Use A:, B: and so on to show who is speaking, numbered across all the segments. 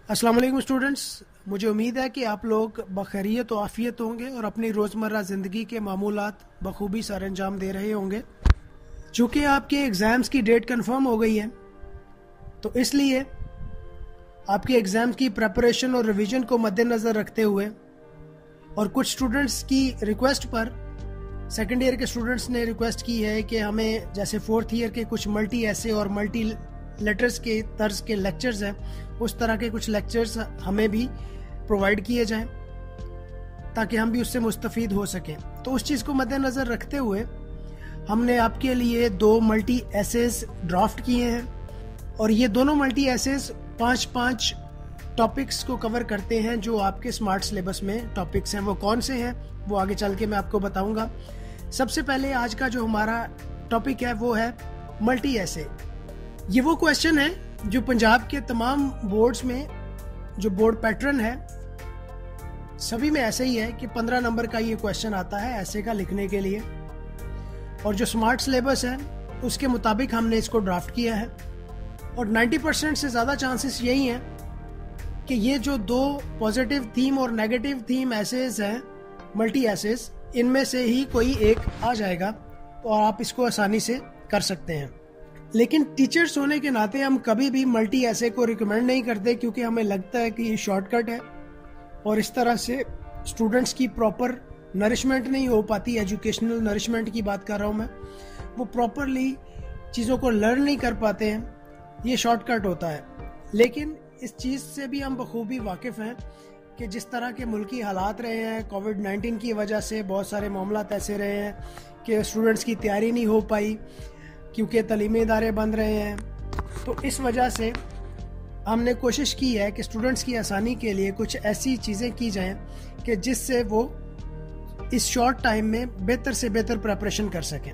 A: अस्सलाम वालेकुम स्टूडेंट्स, मुझे उम्मीद है कि आप लोग बखैरियत और आफियत होंगे और अपनी रोज़मर्रा ज़िंदगी के मामूलात बखूबी सर अंजाम दे रहे होंगे। चूँकि आपके एग्ज़ाम्स की डेट कंफर्म हो गई है, तो इसलिए आपके एग्ज़ाम्स की प्रेपरेशन और रिवीजन को मद्देनज़र रखते हुए और कुछ स्टूडेंट्स की रिक्वेस्ट पर सेकेंड ईयर के स्टूडेंट्स ने रिक्वेस्ट की है कि हमें जैसे फोर्थ ईयर के कुछ मल्टी ऐसे और मल्टी लेटर्स के तर्ज के लेक्चर्स हैं, उस तरह के कुछ लेक्चर्स हमें भी प्रोवाइड किए जाएं ताकि हम भी उससे मुस्तफ़ीद हो सकें। तो उस चीज़ को मद्देनज़र रखते हुए हमने आपके लिए 2 मल्टी एसेस ड्राफ्ट किए हैं और ये दोनों मल्टी एसेस 5-5 टॉपिक्स को कवर करते हैं जो आपके स्मार्ट सिलेबस में टॉपिक्स हैं। वो कौन से हैं वो आगे चल के मैं आपको बताऊंगा। सबसे पहले आज का जो हमारा टॉपिक है वो है मल्टी एसे। ये वो क्वेश्चन है जो पंजाब के तमाम बोर्ड्स में जो बोर्ड पैटर्न है सभी में ऐसे ही है कि 15 नंबर का ये क्वेश्चन आता है ऐसे का लिखने के लिए, और जो स्मार्ट सिलेबस है उसके मुताबिक हमने इसको ड्राफ्ट किया है और 90% से ज़्यादा चांसेस यही हैं कि ये जो 2 पॉजिटिव थीम और नेगेटिव थीम एसेस हैं मल्टी एसेस, इनमें से ही कोई एक आ जाएगा और आप इसको आसानी से कर सकते हैं। लेकिन टीचर्स होने के नाते हम कभी भी मल्टी एसे को रिकमेंड नहीं करते क्योंकि हमें लगता है कि ये शॉर्टकट है और इस तरह से स्टूडेंट्स की प्रॉपर नरिशमेंट नहीं हो पाती। एजुकेशनल नरिशमेंट की बात कर रहा हूँ मैं, वो प्रॉपरली चीज़ों को लर्न नहीं कर पाते हैं, ये शॉर्टकट होता है। लेकिन इस चीज़ से भी हम बखूबी वाकिफ़ हैं कि जिस तरह के मुल्की हालात रहे हैं, कोविड-19 की वजह से बहुत सारे मामलात ऐसे रहे हैं कि स्टूडेंट्स की तैयारी नहीं हो पाई क्योंकि तालीमी इदारे बंद रहे हैं। तो इस वजह से हमने कोशिश की है कि स्टूडेंट्स की आसानी के लिए कुछ ऐसी चीज़ें की जाएं कि जिससे वो इस शॉर्ट टाइम में बेहतर से बेहतर प्रिपरेशन कर सकें।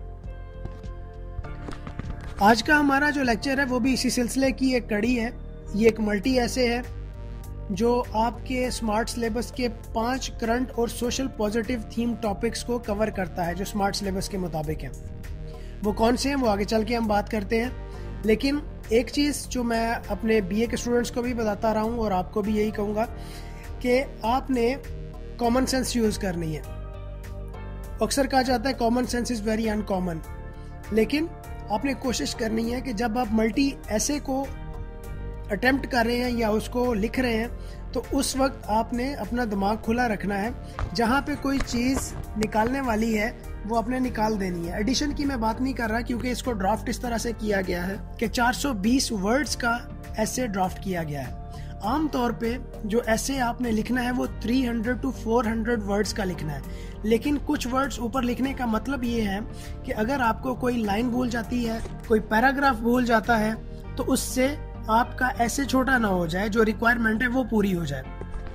A: आज का हमारा जो लेक्चर है वो भी इसी सिलसिले की एक कड़ी है। ये एक मल्टी ऐसे है जो आपके स्मार्ट सिलेबस के 5 करंट और सोशल पॉजिटिव थीम टॉपिक्स को कवर करता है जो स्मार्ट सिलेबस के मुताबिक हैं। वो कौन से हैं वो आगे चल के हम बात करते हैं। लेकिन एक चीज़ जो मैं अपने बीए के स्टूडेंट्स को भी बताता रहा हूँ और आपको भी यही कहूँगा कि आपने कॉमन सेंस यूज़ करनी है। अक्सर कहा जाता है common sense is very uncommon, लेकिन आपने कोशिश करनी है कि जब आप मल्टी ऐसे को अटेम्प्ट कर रहे हैं या उसको लिख रहे हैं तो उस वक्त आपने अपना दिमाग खुला रखना है। जहाँ पे कोई चीज़ निकालने वाली है वो आपने निकाल देनी है। एडिशन की मैं बात नहीं कर रहा क्योंकि इसको ड्राफ्ट इस तरह से किया गया है कि 420 वर्ड्स का ऐसे ड्राफ्ट किया गया है। आम तौर पे जो ऐसे आपने लिखना है वो 300 to 400 वर्ड्स का लिखना है, लेकिन कुछ वर्ड्स ऊपर लिखने का मतलब ये है कि अगर आपको कोई लाइन भूल जाती है, कोई पैराग्राफ भूल जाता है, तो उससे आपका ऐसे छोटा ना हो जाए, जो रिक्वायरमेंट है वो पूरी हो जाए।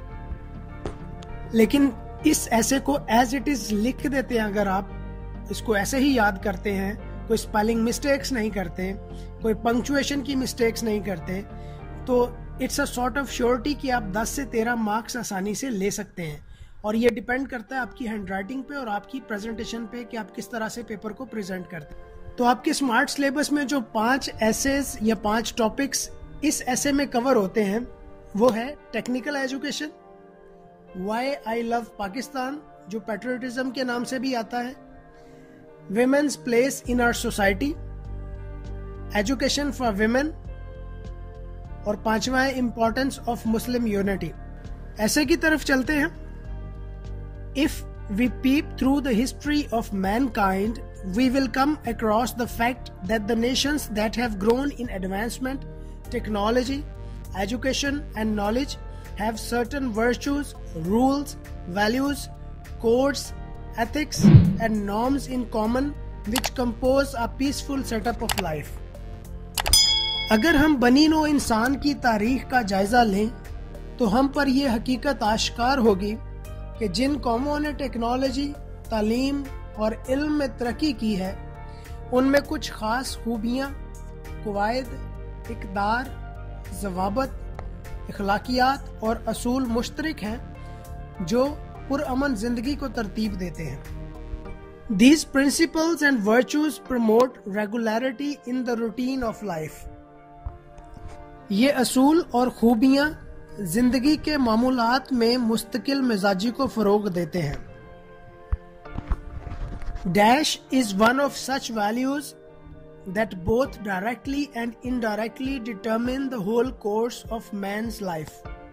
A: लेकिन इस ऐसे को एज इट इज लिख देते हैं, अगर आप इसको ऐसे ही याद करते हैं, कोई स्पेलिंग मिस्टेक्स नहीं करते, कोई पंक्चुएशन की मिस्टेक्स नहीं करते, तो it's a sort of surety कि आप 10 से 13 मार्क्स आसानी से ले सकते हैं। और ये डिपेंड करता है आपकी हैंड राइटिंग पे और आपकी प्रेजेंटेशन पे कि आप किस तरह से पेपर को प्रेजेंट करते हैं। तो आपके स्मार्ट सिलेबस में जो 5 एसेस या 5 टॉपिक्स इस ऐसे में कवर होते हैं वो है technical education, why I love Pakistan जो पैट्रियटिज्म के नाम से भी आता है, women's place in our society, education for women, और 5वां है इम्पोर्टेंस ऑफ मुस्लिम यूनिटी। ऐसे की तरफ चलते हैं। If we peep through the history of mankind we will come across the fact that the nations that have grown in advancement, technology, education and knowledge have certain virtues, rules, values, codes, ethics and norms in common which compose a peaceful setup of life. अगर हम बनी no इंसान की तारीख का जायजा लें तो हम पर यह हकीकत आश्कार होगी कि जिन कौमों ने टेक्नोलॉजी, तालीम और इल्म में तरक्की की है उनमें कुछ ख़ास खूबियाँ, कवायद, इक़दार, ज़वाबत, अखलाकियात और असूल मुश्तरक हैं जो पुरअमन ज़िंदगी को तरतीब देते हैं। These principles and virtues promote regularity in the routine of life. ये असूल और खूबियाँ زندگی کے معمولات میں مستقل مزاجی کو فروغ دیتے ہیں. Dash is one of such values that both directly and indirectly determine the whole course of man's life.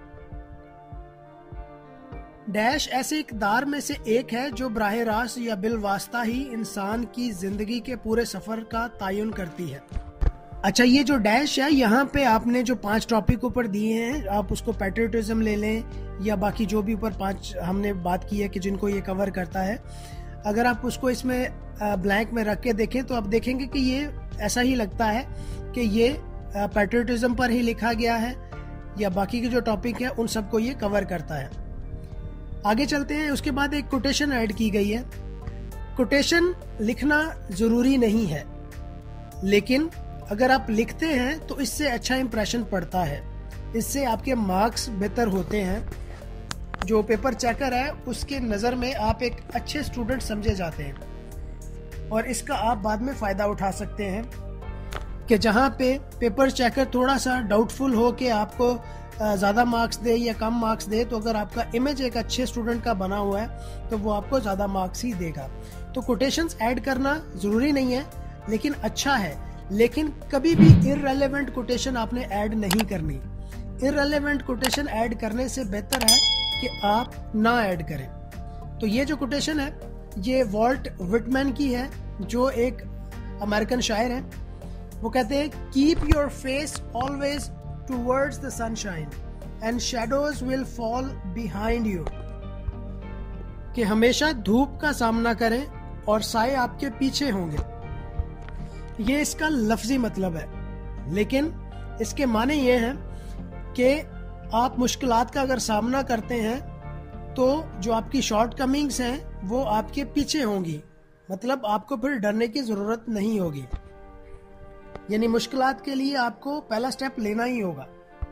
A: Dash ایسے اقدار میں سے ایک ہے جو براہ راست یا بالواسطہ ہی انسان کی زندگی کے پورے سفر کا تعین کرتی ہے. اچھا، یہ جو ڈیش ہے یہاں پہ آپ نے جو 5 ٹاپک اوپر دیے ہیں، آپ اس کو پیٹریوٹزم لے لیں یا باقی جو بھی اوپر 5 ہم نے بات کی ہے کہ جن کو یہ کور کرتا ہے. اگر آپ اس کو اس میں بلینک میں رکھ کے دیکھیں تو آپ دیکھیں گے کہ یہ ایسا ہی لگتا ہے کہ یہ پیٹریوٹزم پر ہی لکھا گیا ہے یا باقی کے جو ٹاپک ہیں ان سب کو یہ کور کرتا ہے. آگے چلتے ہیں. اس کے بعد ایک کوٹیشن ایڈ کی گئی ہے. کوٹیشن لکھنا ضروری نہیں ہے، لیکن اگر آپ لکھتے ہیں تو اس سے اچھا امپریشن پڑتا ہے، اس سے آپ کے مارکس بہتر ہوتے ہیں. جو پیپر چیکر ہے اس کے نظر میں آپ ایک اچھے اسٹوڈنٹ سمجھے جاتے ہیں، اور اس کا آپ بعد میں فائدہ اٹھا سکتے ہیں کہ جہاں پہ پیپر چیکر تھوڑا سا ڈاؤٹ فل ہو کہ آپ کو زیادہ مارکس دے یا کم مارکس دے، تو اگر آپ کا امیج ایک اچھے اسٹوڈنٹ کا بنا ہوا ہے تو وہ آپ کو زیادہ مارکس ہی دے گا. تو کوٹیشنز ایڈ کرنا ضروری نہیں ہے لیکن اچھا ہے، لیکن کبھی بھی irrelevant کوٹیشن آپ نے ایڈ نہیں کرنی. irrelevant کوٹیشن ایڈ کرنے سے بہتر ہے کہ آپ نہ ایڈ کریں. تو یہ جو کوٹیشن ہے یہ والٹ وٹمین کی ہے، جو ایک امریکن شاعر ہیں. وہ کہتے ہیں keep your face always towards the sunshine and shadows will fall behind you. کہ ہمیشہ دھوپ کا سامنا کریں اور سائے آپ کے پیچھے ہوں گے. یہ اس کا لفظی مطلب ہے، لیکن اس کے معنی یہ ہیں کہ آپ مشکلات کا اگر سامنا کرتے ہیں تو جو آپ کی شارٹ کمنگز ہیں وہ آپ کے پیچھے ہوں گی، مطلب آپ کو پھر ڈرنے کی ضرورت نہیں ہوگی. یعنی مشکلات کے لیے آپ کو پہلا سٹیپ لینا ہی ہوگا.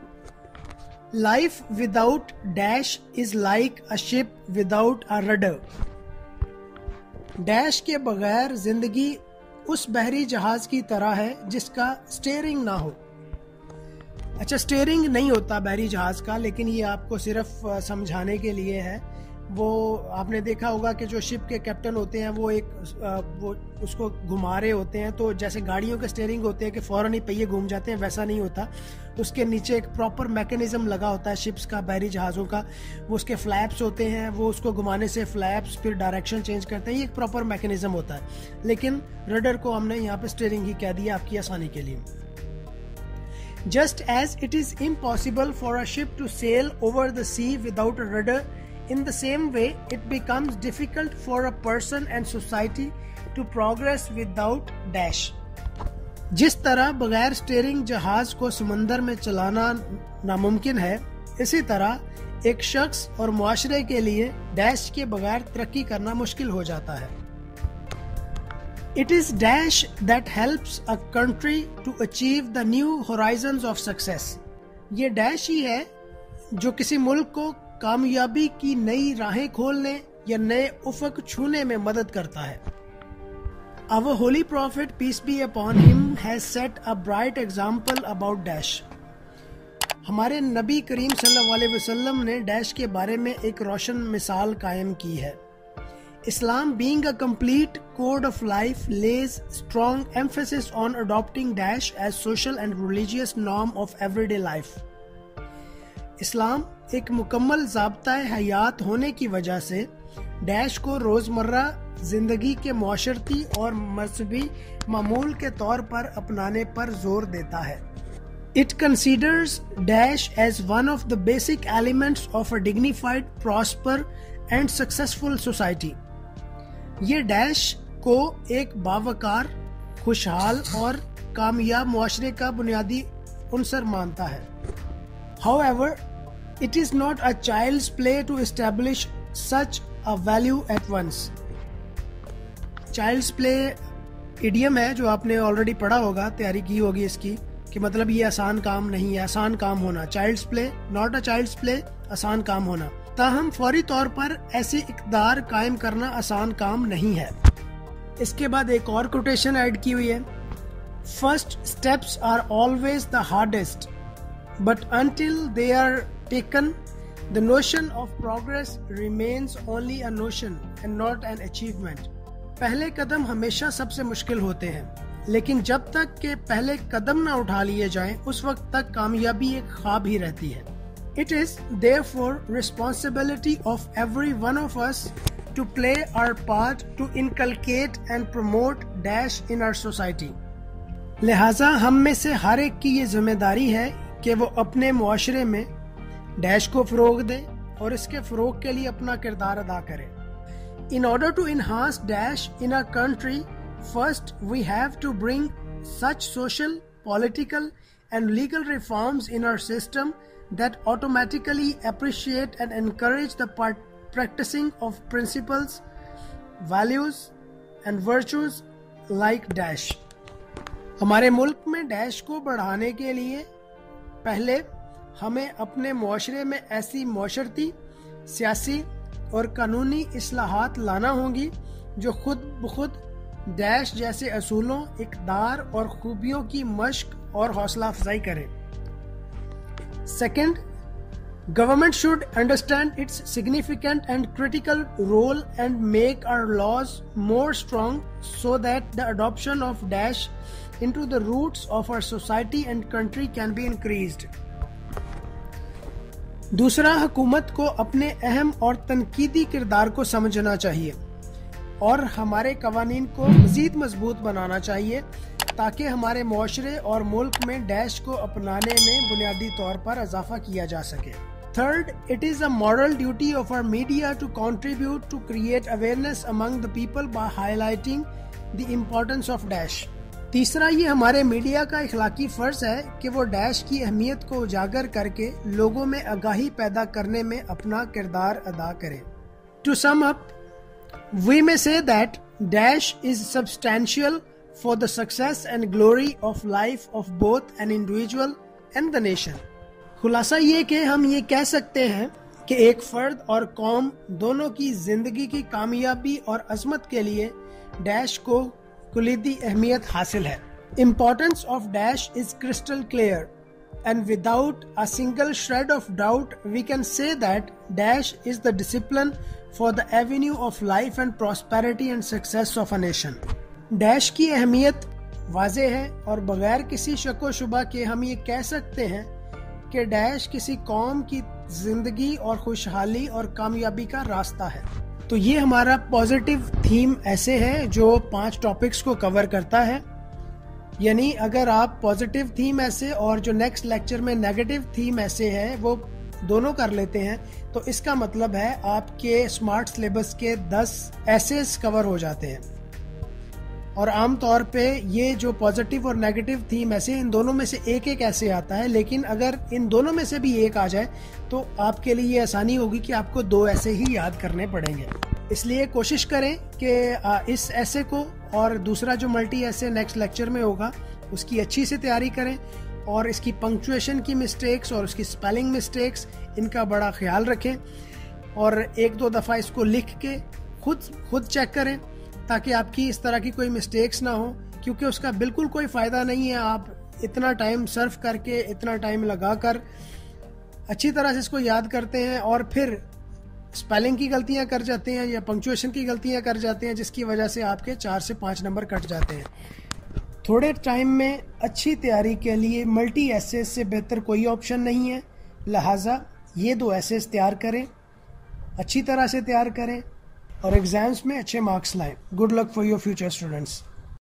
A: Life without dash is like a ship without a rudder. Dash کے بغیر زندگی اس بحری جہاز کی طرح ہے جس کا سٹیئرنگ نہ ہو. اچھا، سٹیئرنگ نہیں ہوتا بحری جہاز کا، لیکن یہ آپ کو صرف سمجھانے کے لیے ہے. وہ آپ نے دیکھا ہوگا کہ جو شپ کے کیپٹن ہوتے ہیں وہ اس کو گھما رہے ہوتے ہیں، تو جیسے گاڑیوں کے سٹیئرنگ ہوتے ہیں کہ فوراً ہی پہیے گھوم جاتے ہیں، ویسا نہیں ہوتا. اس کے نیچے ایک پراپر میکینزم لگا ہوتا ہے شپس کا، بحری جہازوں کا. وہ اس کے فلیپس ہوتے ہیں، وہ اس کو گھمانے سے فلیپس پھر ڈائریکشن چینج کرتے ہیں. یہ ایک پراپر میکینزم ہوتا ہے، لیکن رڈر کو ہم نے یہاں پہ سٹیئرنگ ہی کہہ دیا آپ کی آسانی کے لیے. Just as it is impossible for a ship to sail over the sea without a rudder, in the same way it becomes difficult for a person and society to progress without dash. جس طرح بغیر steering جہاز کو سمندر میں چلانا ناممکن ہے، اسی طرح ایک شخص اور معاشرے کے لیے ڈیش کے بغیر ترقی کرنا مشکل ہو جاتا ہے. It is dash that helps a country to achieve the new horizons of success. یہ ڈیش ہی ہے جو کسی ملک کو کامیابی کی نئی راہیں کھولنے یا نئے افق چھونے میں مدد کرتا ہے. Our holy prophet, peace be upon him, has set a bright example about dash. ہمارے نبی کریم صلی اللہ علیہ وسلم نے ڈیش کے بارے میں ایک روشن مثال قائم کی ہے. Islam, being a complete code of life, lays strong emphasis on adopting dash as social and religious norm of everyday life. اسلام ایک مکمل ضابطۂ حیات ہونے کی وجہ سے ڈیش کو روزمرہ زندگی کے معاشرتی اور مذہبی معمول کے طور پر اپنانے پر زور دیتا ہے. It considers dash as one of the basic elements of a dignified, prosper and successful society. یہ ڈیش کو ایک باوقار، خوشحال اور کامیاب معاشرے کا بنیادی عنصر مانتا ہے. However, it is not a child's play to establish such a value at once. Child's play idiom ہے جو آپ نے آلریڈی پڑھا ہوگا، تیاری کی ہوگی اس کی، کہ مطلب یہ آسان کام نہیں ہے، آسان کام ہونا. Child's play, not a child's play, آسان کام ہونا. تاہم فوری طور پر ایسی اقدار قائم کرنا آسان کام نہیں ہے. اس کے بعد ایک اور کوٹیشن ایڈ کی ہوئی ہے. First steps are always the hardest, but until they are taken, the notion of progress remains only a notion and not an achievement. پہلے قدم ہمیشہ سب سے مشکل ہوتے ہیں، لیکن جب تک کہ پہلے قدم نہ اٹھا لیے جائیں اس وقت تک کامیابی ایک خواب ہی رہتی ہے. It is therefore responsibility of every one of us to play our part to inculcate and promote dash in our society. لہٰذا ہم میں سے ہر ایک کی یہ ذمہ داری ہے کہ وہ اپنے معاشرے میں ڈیش کو فروغ دے اور اس کے فروغ کے لیے اپنا کردار ادا کرے. In order to enhance dash in our country, first we have to bring such social, political and legal reforms in our system that automatically appreciate and encourage the practicing of principles, values and virtues like dash. ہمارے ملک میں dash کو بڑھانے کے لیے پہلے ہمیں اپنے معاشرے میں ایسی معاشرتی، سیاسی اور قانونی اصلاحات لانا ہوں گی جو خود بخود ڈیش جیسے اصولوں، اقدار اور خوبیوں کی مشق اور حوصلہ افزائی کریں. Second, government should understand its significant and critical role and make our laws more strong so that the adoption of dash into the roots of our society and country can be increased. دوسرا، حکومت کو اپنے اہم اور تنقیدی کردار کو سمجھنا چاہیے اور ہمارے قوانین کو مزید مضبوط بنانا چاہیے تاکہ ہمارے معاشرے اور ملک میں ڈیش کو اپنانے میں بنیادی طور پر اضافہ کیا جا سکے. Third, it is a moral duty of our media to contribute to create awareness among the people by highlighting the importance of dash. تیسرا، یہ ہمارے میڈیا کا اخلاقی فرض ہے کہ وہ ڈیش کی اہمیت کو اجاگر کر کے لوگوں میں آگاہی پیدا کرنے میں اپنا کردار ادا کریں. To sum up, we may say that dash is substantial for the success and glory of life of both an individual and the nation. خلاصہ یہ کہ ہم یہ کہہ سکتے ہیں کہ ایک فرد اور قوم دونوں کی زندگی کی کامیابی اور عظمت کے لیے ڈیش کو کلیدی اہمیت حاصل ہے. Importance of dash is crystal clear and without a single shred of doubt we can say that dash is the discipline for the avenue of life and prosperity and success of a nation. Dash کی اہمیت واضح ہے اور بغیر کسی شک و شبہ کے ہم یہ کہہ سکتے ہیں کہ ڈیش کسی قوم کی زندگی اور خوشحالی اور کامیابی کا راستہ ہے. تو یہ ہمارا پازیٹیو تھیم ایسے ہے جو 5 ٹاپکس کو کور کرتا ہے. یعنی اگر آپ پازیٹیو تھیم ایسے اور جو نیکسٹ لیکچر میں نیگیٹو تھیم ایسے ہے وہ دونوں کر لیتے ہیں تو اس کا مطلب ہے آپ کے اسمارٹ سلیبس کے 10 ایسیز کور ہو جاتے ہیں. اور عام طور پہ یہ جو پازیٹیو اور نیگیٹو تھیم ایسے ان دونوں میں سے ایک ایسے آتا ہے، لیکن اگر ان دونوں میں سے بھی ایک آ جائے تو آپ کے لیے یہ آسانی ہوگی کہ آپ کو 2 ایسے ہی یاد کرنے پڑیں گے. اس لیے کوشش کریں کہ اس ایسے کو اور دوسرا جو ملٹی ایسے نیکسٹ لیکچر میں ہوگا اس کی اچھی سے تیاری کریں اور اس کی پنکچویشن کی مسٹیکس اور اس کی سپیلنگ مسٹیکس ان کا بڑا خیال رکھیں اور 1-2 دفعہ اس کو لکھ کے خود چیک کریں تاکہ آپ کی اس طرح کی کوئی مسٹیکس نہ ہو، کیونکہ اس کا بالکل کوئی فائدہ نہیں ہے آپ اتنا ٹائم صرف کر کے اتنا ٹائم لگا کر اچھی طرح سے اس کو یاد کرتے ہیں اور پھر سپیلنگ کی غلطیاں کر جاتے ہیں یا پنکچویشن کی غلطیاں کر جاتے ہیں جس کی وجہ سے آپ کے 4 سے 5 نمبر کٹ جاتے ہیں. تھوڑے ٹائم میں اچھی تیاری کے لیے ملٹی ایسیز سے بہتر کوئی آپشن نہیں ہے، لہٰذا یہ 2 ایسیز تیار کریں، اچھی طرح سے تیار کریں اور ایگزامز میں اچھے مارکس لائیں. Good luck for your future students.